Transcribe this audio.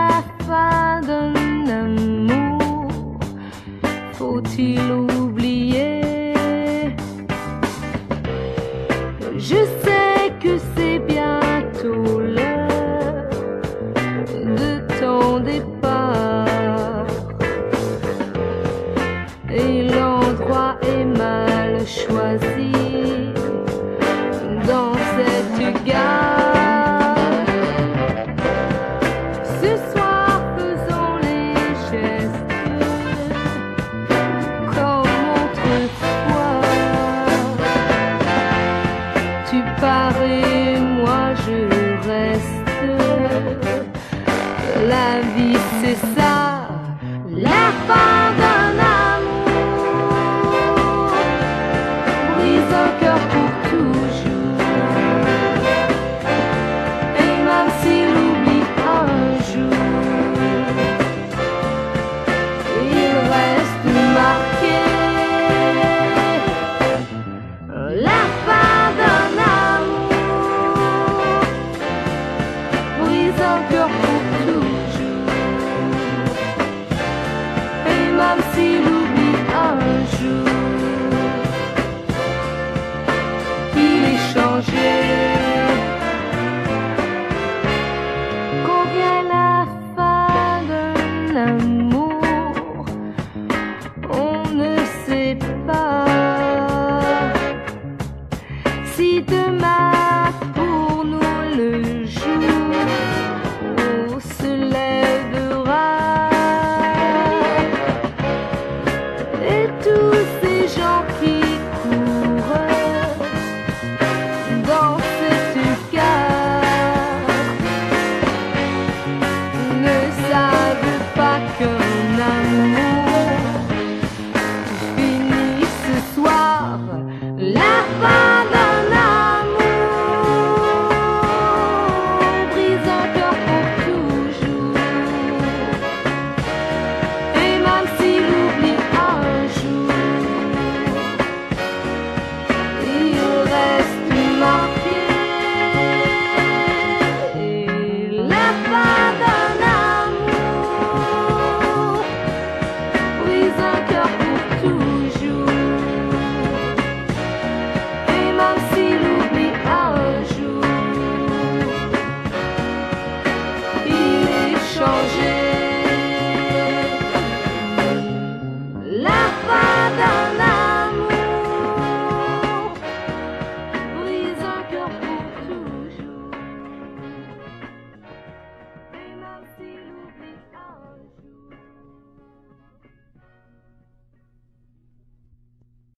la fin d'un amour, faut-il oublier? Je sais que c'est bientôt l'heure de ton départ et l'endroit est mal choisi dans cette gare. Ce soir faisons les gestes comme autrefois. Tu pars et moi je reste. La vie c'est ça, la fin.